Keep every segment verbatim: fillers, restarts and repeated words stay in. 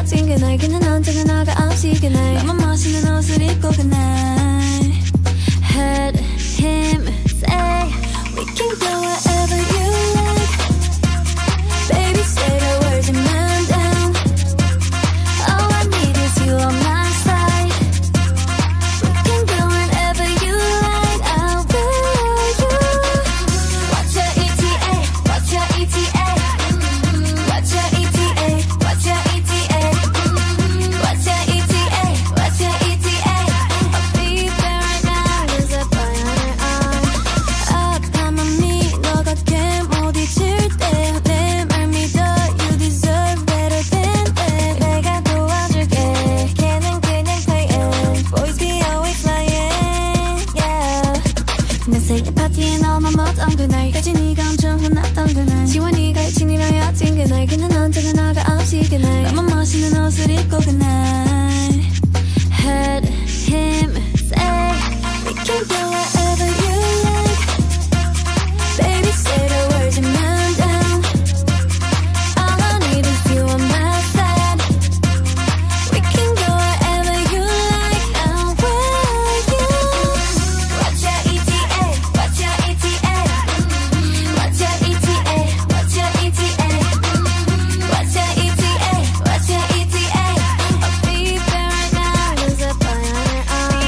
여친 그날 그는 언제나 나가 없이 그날 나만 멋있는 옷을 입고 그날 Heard him say we can go wherever you like Baby say the words and man down All I need is you on my side We can go wherever you like I'll be you What's your E T A? What's your E T A? What's your E T A? What's your E T A? What's your E T A? What's your E T A? I'll be there right now There's a boy on her arm 아파 맘이 너가 꽤못 잊을 때 내 말 믿어 You deserve better than that 내가 도와줄게 걔는 그냥 playing Boys be always lying Yeah 내 생일 파티에 너만 못한 그날까지 네가 엄청 혼났던 그날 지원이가 친이랑 여친 그날 그는 언제나 나가 없이 그날 나만 멋있는 옷을 입고 그날 Heard him say We can go wherever you like Baby say the words and man down All I need is you on my side We can go wherever you like I'll wear you What's your E T A? What's your E T A? What's your E T A? What's your E T A? What's your E T A? What's your E T A? I'll be there right now There's a boy on her arm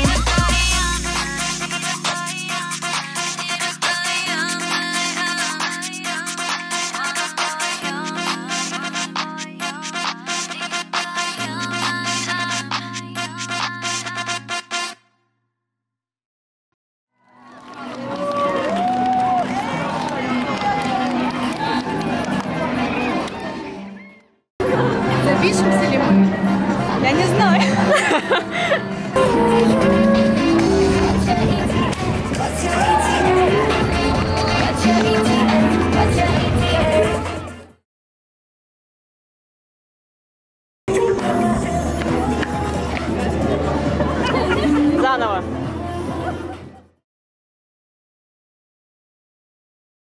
Запишемся ли мы? Я не знаю. Заново.